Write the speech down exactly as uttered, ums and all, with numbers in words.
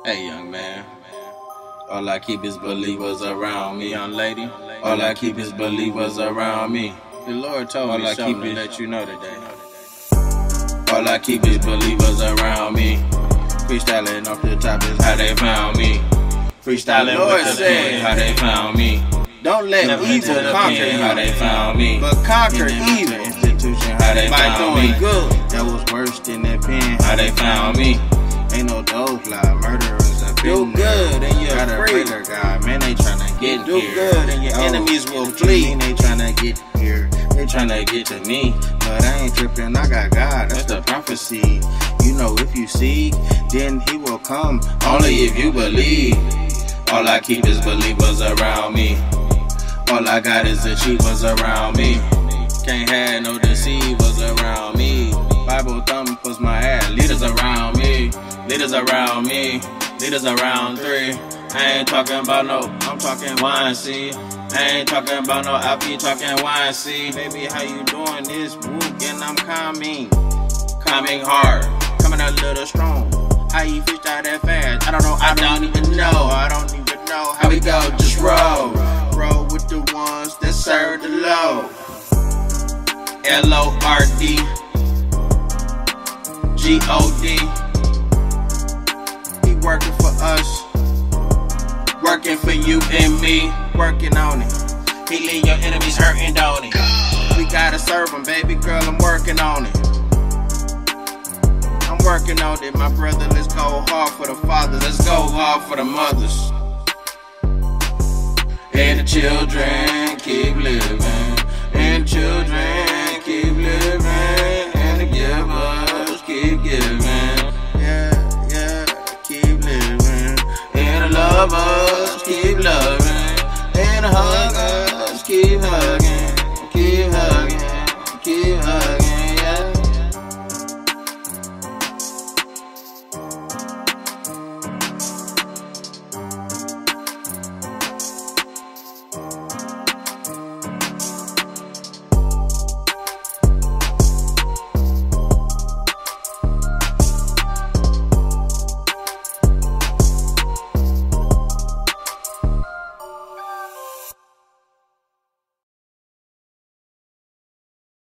Hey, young man. All I keep is believers around me, young lady. All I keep is believers around me. The Lord told me something to let you know today. All I keep is believers around me. Freestyling off the top is how they found me. Freestyling with the pen, how they found me. Don't let Never evil the conquer pen, you, how they found me. but conquer In the evil institution, how they by found doing me. good. That was worse than that pen, how they found me. Ain't no dope fly, murderers have Do been good and you're Got a free. regular guy, man, they tryna get Do here. good and your Oh, enemies will what you flee. mean they tryna get here? They tryna get to me, but I ain't tripping. I got God, that's the prophecy. You know, if you seek, then He will come. Only if you believe. All I keep is believers around me. All I got is achievers around me. Can't have no deceivers around me. Bible thumpers my ass. Leaders around me. Leaders around me. Leaders around three. I ain't talking about no, I'm talking Y C. I ain't talking about no, I be talking Y C. Baby, how you doing this? Whoop, and I'm coming. Coming hard. Coming a little strong. How you fished out that fast? I don't know, I don't even know. I don't even know how we go. Just roll. Roll with the ones that serve the Lord. L O R D G O D. He working for us, working for you and me, working on it. He leave your enemies hurting, don't he? We gotta serve him, baby girl, I'm working on it. I'm working on it, my brother, let's go hard for the fathers, let's go hard for the mothers. And the children keep living, and children keep living.